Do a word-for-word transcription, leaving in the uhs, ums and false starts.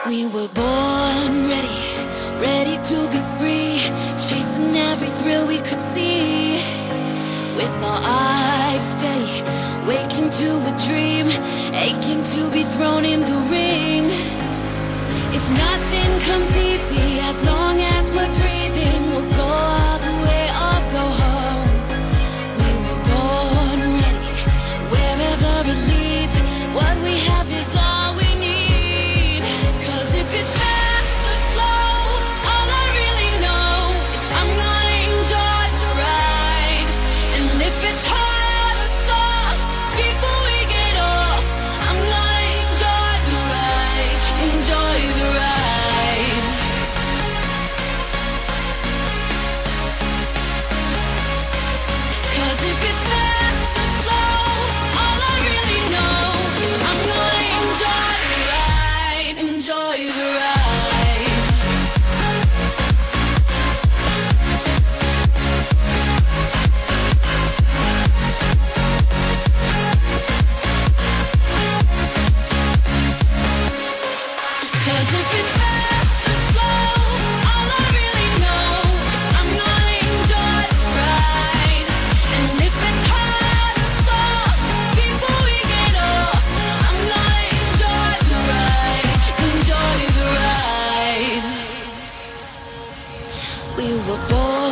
We were born ready, ready to be free, chasing every thrill we could see. With our eyes steady, waking to a dream, aching to be thrown in the ring. If nothing comes easy, as long as we're breathing, we'll go all the way or go home. We were born ready, wherever it leads, what we have is all we need. Cause if it's fast or slow, all I really know is I'm gonna enjoy the ride. And if it's hard or soft, before we get off, I'm gonna enjoy the ride, enjoy the ride. Cause if it's fast or slow, all I really know is I'm gonna enjoy the ride, enjoy the ride. Cause if it's fast or slow, all I really know is I'm gonna enjoy the ride. And if it's hard or soft, before we get off, I'm gonna enjoy the ride, enjoy the ride. We were born